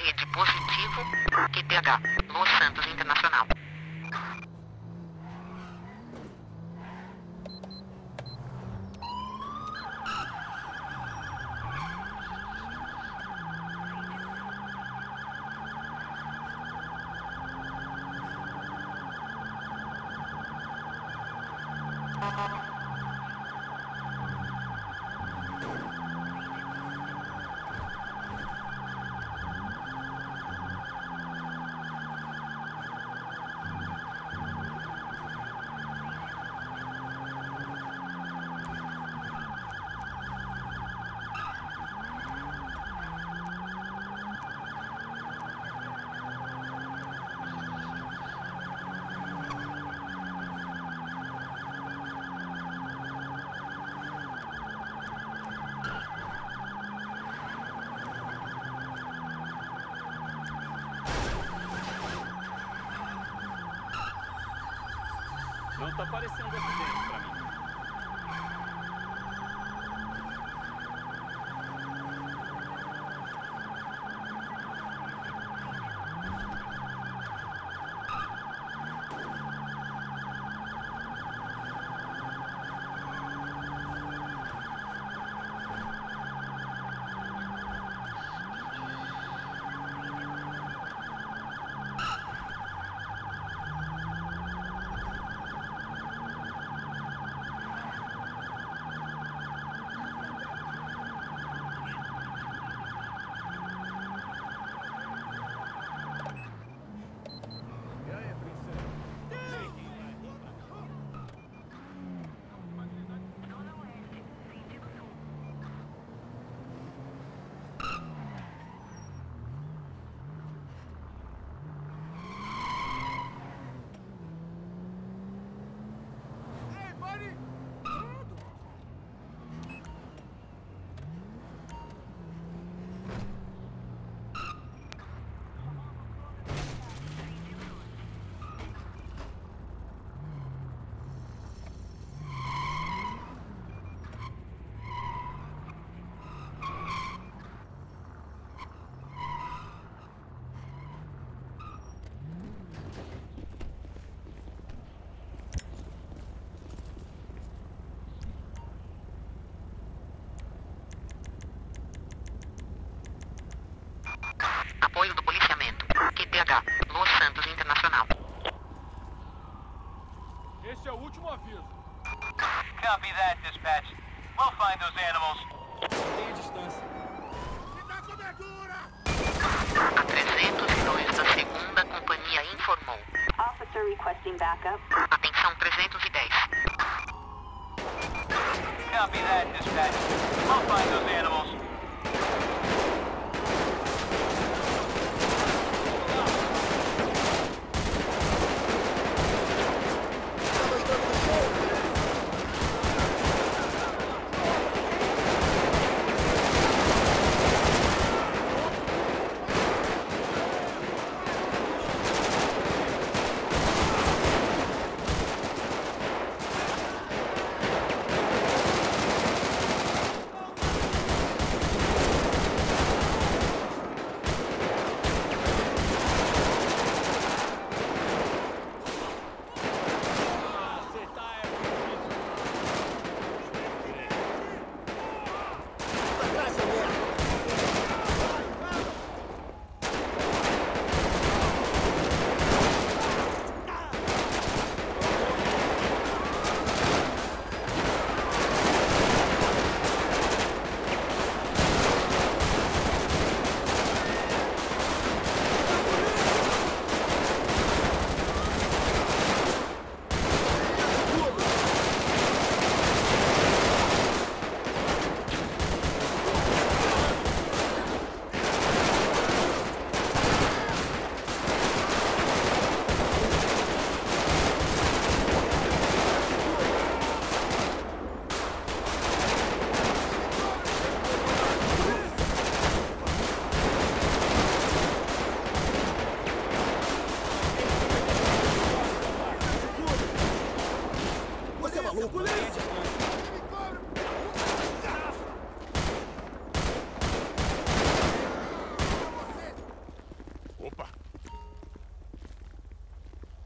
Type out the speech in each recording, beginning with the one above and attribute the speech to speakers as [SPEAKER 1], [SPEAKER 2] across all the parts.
[SPEAKER 1] Rede positivo, QTH, Los Santos Internacional.
[SPEAKER 2] Não tá parecendo acidente pra mim.
[SPEAKER 1] Apoio do policiamento, QTH, Los Santos Internacional.
[SPEAKER 3] Esse é o último aviso.
[SPEAKER 4] Copy that, dispatch. We'll find those animals.
[SPEAKER 3] Mantenha a distância. Me dá cobertura!
[SPEAKER 1] A 302 da segunda companhia informou.
[SPEAKER 5] Officer requesting backup.
[SPEAKER 1] Atenção 310.
[SPEAKER 4] Copy that, dispatch. We'll find those animals.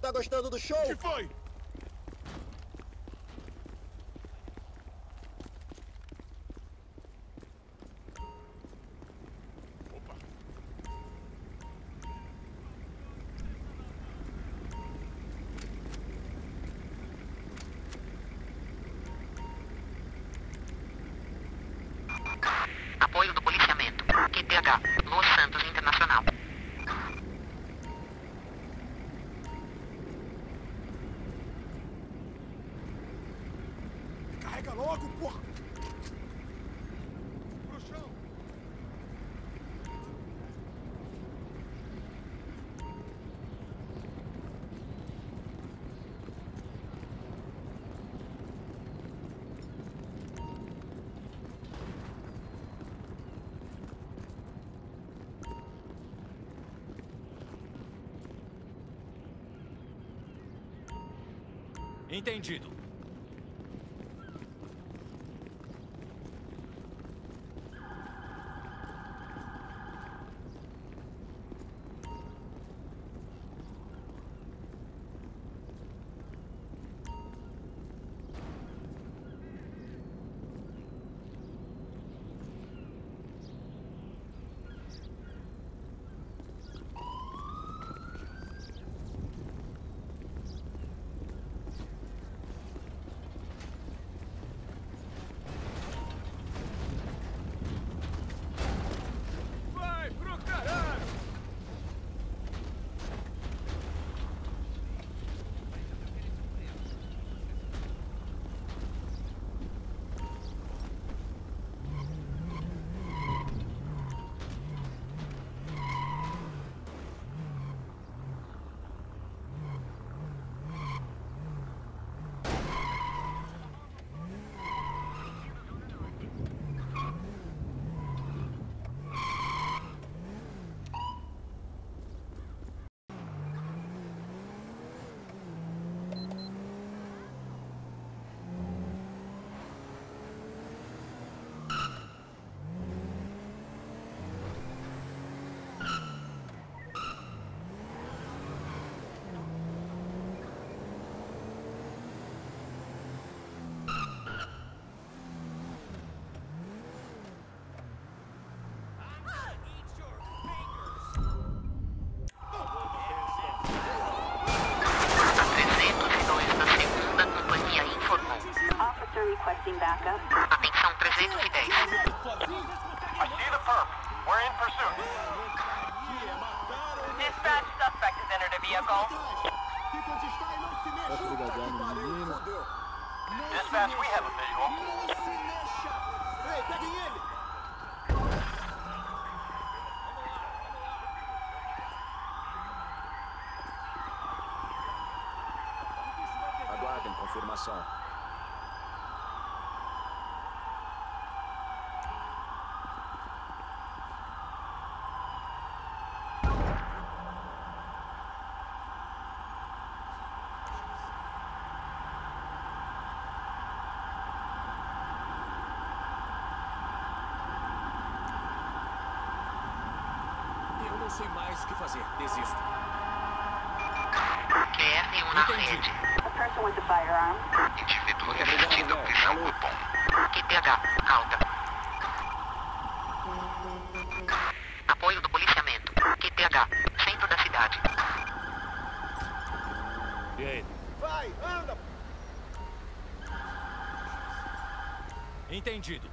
[SPEAKER 6] Tá gostando do show?
[SPEAKER 3] O que foi?
[SPEAKER 1] Apoio do policiamento. QTH. Los Santos Internacional.
[SPEAKER 3] Carrega logo, porra! Pro chão!
[SPEAKER 2] Entendido.
[SPEAKER 3] Vai pro caralho!
[SPEAKER 1] A 302 da segunda companhia informou.
[SPEAKER 5] Officer requesting backup.
[SPEAKER 1] Atenção 310.
[SPEAKER 4] I see the perp. We're in pursuit. Dispatch, suspect has entered a vehicle.
[SPEAKER 3] Fica onde está e não se mexa! Puta que pariu, fudeu!
[SPEAKER 4] Dispatch, we have a visual.
[SPEAKER 3] Não se mexa! Ei, peguem ele!
[SPEAKER 6] Aguardem confirmação.
[SPEAKER 2] Eu não sei mais o que fazer. Desisto.
[SPEAKER 1] QR1 na rede.
[SPEAKER 5] A person with a firearm.
[SPEAKER 1] Indivíduo resistindo prisão cupom. QTH. Alta. Apoio do policiamento. QTH. Centro da cidade.
[SPEAKER 2] E aí?
[SPEAKER 3] Vai, anda!
[SPEAKER 2] Entendido.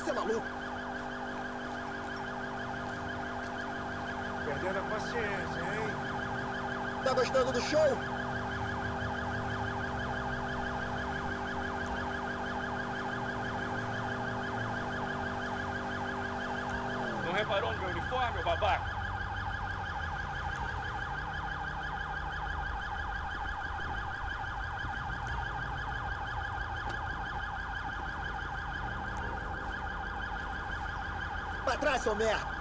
[SPEAKER 6] Você é maluco?
[SPEAKER 3] Perdendo a paciência, hein?
[SPEAKER 6] Tá gostando do show?
[SPEAKER 2] Não reparou no meu uniforme, ô babaca?
[SPEAKER 6] Pra trás, seu merda!